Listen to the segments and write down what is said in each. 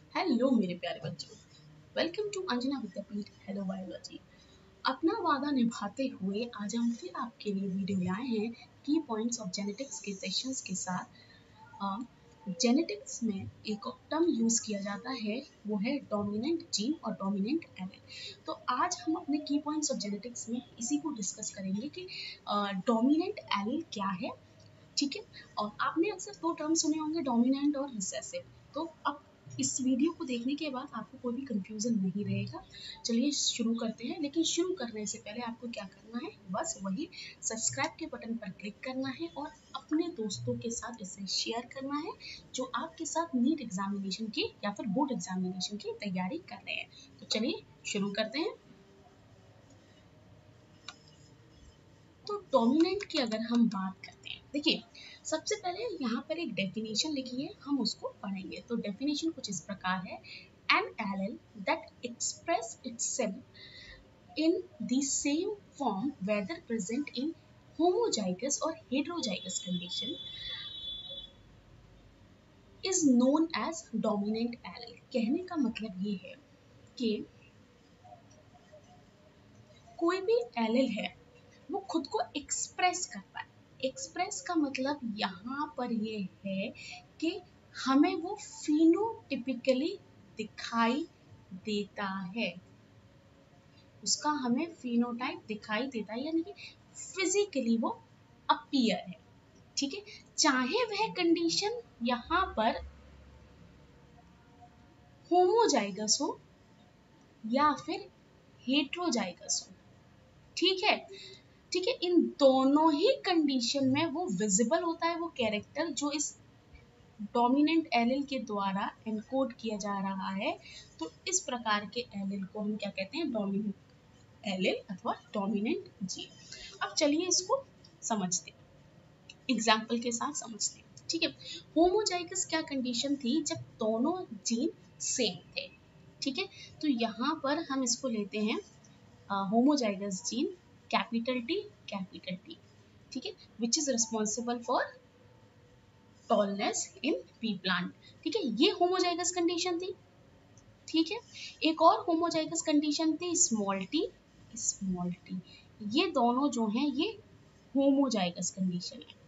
Hello मेरे प्यारे बच्चों, welcome to Anjana Vidyapeeth hello biology. अपना वादा निभाते हुए आज हम फिर आपके लिए वीडियो लाए हैं की पॉइंट्स ऑफ जेनेटिक्स के सेशंस के साथ। जेनेटिक्स में एक टर्म यूज किया जाता है, वो है डोमिनेंट जीन और डोमिनेंट एलील। तो आज हम अपने की पॉइंट्स ऑफ जेनेटिक्स में इसी को डिस्कस करेंगे कि डोमिनेंट एलील क्या है। ठीक है, और आपने अक्सर दो टर्म सुने होंगे, डोमिनेंट और रिसेसिव। तो अब इस वीडियो को देखने के बाद आपको कोई भी कंफ्यूजन नहीं रहेगा। चलिए शुरू करते हैं, लेकिन शुरू करने से पहले आपको क्या करना है, बस वही सब्सक्राइब के बटन पर क्लिक करना है और अपने दोस्तों के साथ इसे शेयर करना है जो आपके साथ नीट एग्जामिनेशन की या फिर बोर्ड एग्जामिनेशन की तैयारी कर रहे हैं। तो चलिए शुरू करते हैं। तो डोमिनेंट की अगर हम बात करते हैं, देखिए सबसे पहले यहाँ पर एक डेफिनेशन लिखी है, हम उसको पढ़ेंगे। तो डेफिनेशन कुछ इस प्रकार है, an allele that express itself in the same form whether present in homozygous और heterozygous condition is known as dominant allele. कहने का मतलब ये है कि कोई भी एलील है वो खुद को एक्सप्रेस करता है। एक्सप्रेस का मतलब यहाँ पर ये है कि हमें वो फिनोटिपिकली दिखाई देता है, उसका हमें फिनोटाइप दिखाई देता है, यानी कि फिजिकली वो अपीयर है। ठीक है, चाहे वह कंडीशन यहाँ पर होमोजाइगस हो या फिर हेट्रोजाइगस हो। ठीक है, ठीक है, इन दोनों ही कंडीशन में वो विजिबल होता है, वो कैरेक्टर जो इस डोमिनेंट एलील के द्वारा एनकोड किया जा रहा है। तो इस प्रकार के एलील को हम क्या कहते हैं, डोमिनेंट एलील अथवा डोमिनेंट जीन। अब चलिए इसको समझते हैं, एग्जाम्पल के साथ समझते हैं। ठीक है, होमोजाइगस क्या कंडीशन थी, जब दोनों जीन सेम थे। ठीक है, तो यहाँ पर हम इसको लेते हैं होमोजाइगस जीन कैपिटल टी। ठीक है, which is responsible for tallness in pea plant. ठीक है, ये होमोजाइगस कंडीशन थी। ठीक है, एक और होमोजाइगस कंडीशन थी स्मॉल टी। ये दोनों जो हैं ये होमोजाइगस कंडीशन है।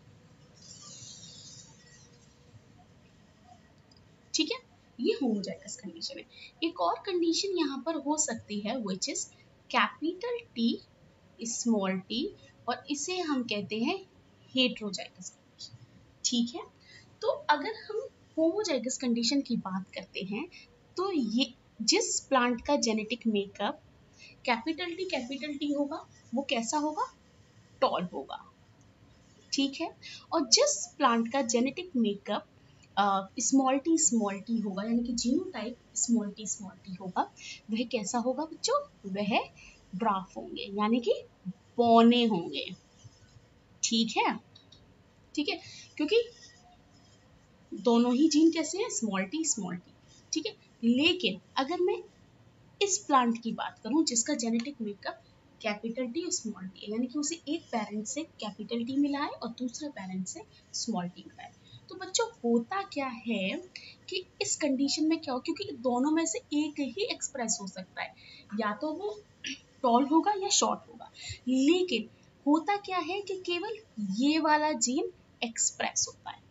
ठीक है, ये होमोजाइगस कंडीशन है। एक और कंडीशन यहाँ पर हो सकती है which is capital T small T, और इसे हम कहते हैं हेट्रोजाइगस कंडीशन। ठीक है, तो अगर हम होमोजाइगस कंडीशन की बात करते हैं, तो ये जिस प्लांट का जेनेटिक मेकअप कैपिटल टी होगा, वो कैसा होगा, टॉल होगा। ठीक है, और जिस प्लांट का जेनेटिक मेकअप स्मॉल टी होगा, यानी कि जीनोटाइप स्मॉल टी होगा, वह कैसा होगा बच्चों, वह ड्राफ होंगे, यानी कि पौने होंगे। ठीक है, ठीक है, क्योंकि दोनों ही जीन कैसे हैं, स्मॉल टी। ठीक है, लेकिन अगर मैं इस प्लांट की बात करूं जिसका जेनेटिक मेकअप कैपिटल टी और स्मॉल टी, यानी कि उसे एक पेरेंट से कैपिटल टी मिला है और दूसरे पेरेंट से स्मॉल टी मिला है, तो बच्चों होता क्या है कि इस कंडीशन में क्या हो, क्योंकि दोनों में से एक ही एक्सप्रेस हो सकता है, या तो वो टॉल होगा या शॉर्ट होगा, लेकिन होता क्या है कि केवल ये वाला जीन एक्सप्रेस होता है।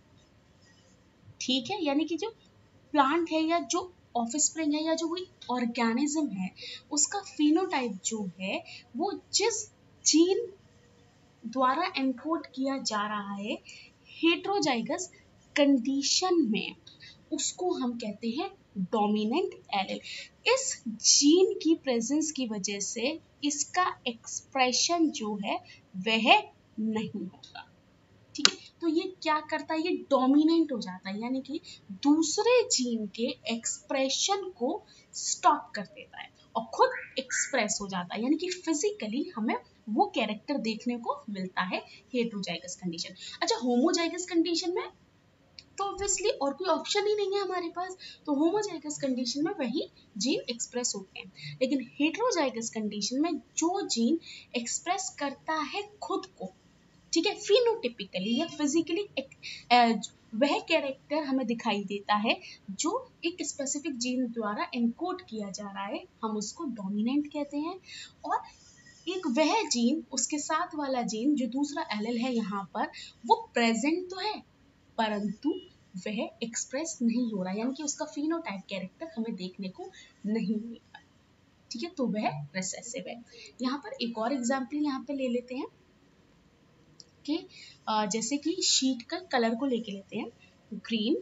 ठीक है, यानी कि जो प्लांट है या जो ऑफस्प्रिंग है या जो कोई ऑर्गेनिज्म है, उसका फिनोटाइप जो है वो जिस जीन द्वारा एनकोड किया जा रहा है हेट्रोजाइगस कंडीशन में, उसको हम कहते हैं डोमिनेंट एलील। इस जीन की प्रेजेंस की वजह से इसका एक्सप्रेशन जो है वह नहीं होगा। ठीक है, तो ये क्या करता है, ये डोमिनेंट हो जाता है, यानी कि दूसरे जीन के एक्सप्रेशन को स्टॉप कर देता है और खुद एक्सप्रेस हो जाता है, यानी कि फिजिकली हमें वो कैरेक्टर देखने को मिलता है हेट्रोजाइगस कंडीशन। अच्छा, होमोजाइगस कंडीशन में तो ऑब्वियसली और कोई ऑप्शन ही नहीं है हमारे पास, तो होमोजाइगस कंडीशन में वही जीन एक्सप्रेस होते हैं, लेकिन हेट्रोजाइगस कंडीशन में जो जीन एक्सप्रेस करता है खुद को, ठीक है, फिनोटिपिकली या फिजिकली वह कैरेक्टर हमें दिखाई देता है जो एक स्पेसिफिक जीन द्वारा एनकोड किया जा रहा है, हम उसको डोमिनेंट कहते हैं। और एक वह जीन, उसके साथ वाला जीन जो दूसरा एलेल है यहाँ पर, वो प्रेजेंट तो है परंतु वह एक्सप्रेस नहीं हो रहा, यानी कि उसका फिनोटाइप कैरेक्टर हमें देखने को नहीं मिलता। ठीक है, तो वह रिसेसिव है। यहाँ पर एक और एग्जाम्पल यहाँ पे ले लेते हैं कि जैसे कि शीट का कलर को लेके लेते हैं, ग्रीन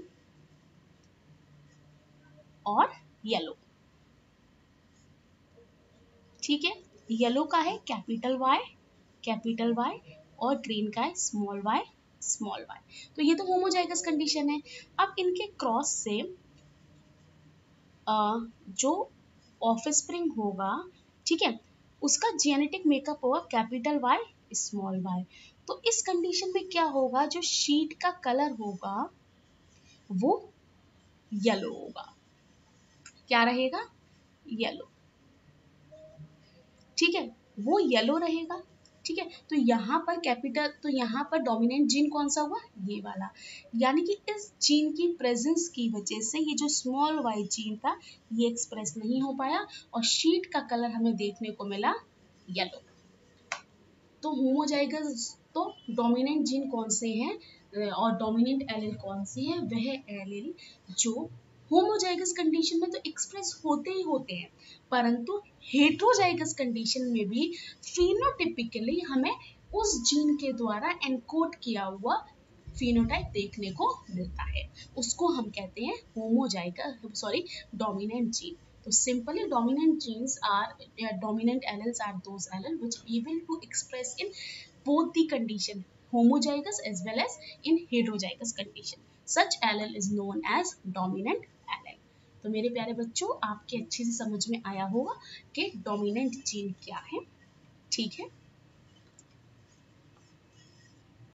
और येलो। ठीक है, येलो का है कैपिटल वाई और ग्रीन का है स्मॉल वाई। तो ये तो होमोजाइगस कंडीशन है। अब इनके क्रॉस से जो ऑफस्प्रिंग होगा, ठीक है, उसका जेनेटिक मेकअप होगा कैपिटल वाई स्मॉल वाई। तो इस कंडीशन में क्या होगा, जो शीट का कलर होगा वो येलो होगा। क्या रहेगा, येलो। ठीक है, वो येलो रहेगा। ठीक है, तो यहाँ पर कैपिटल, तो यहाँ पर डोमिनेंट जीन कौन सा हुआ, ये वाला। यानी कि इस जीन की प्रेजेंस की वजह से ये जो स्मॉल वाई जीन था ये एक्सप्रेस नहीं हो पाया और शीट का कलर हमें देखने को मिला येलो। तो होमोजाइगस, तो डोमिनेंट जीन कौन से हैं और डोमिनेंट एलील कौन सी है, वह एलील जो होमोजाइगस कंडीशन में तो एक्सप्रेस होते ही होते हैं, परंतु हेट्रोजाइगस कंडीशन में भी फिनोटिपिकली हमें उस जीन के द्वारा एनकोड किया हुआ फिनोटाइप देखने को मिलता है, उसको हम कहते हैं homozygous, sorry, dominant gene. So simply dominant genes are dominant alleles are those alleles which able to express in both the condition homozygous as well as in heterozygous condition. Such allele is known as dominant allele. तो मेरे प्यारे बच्चों, आपके अच्छे से समझ में आया होगा कि डोमिनेंट जीन क्या है। ठीक है।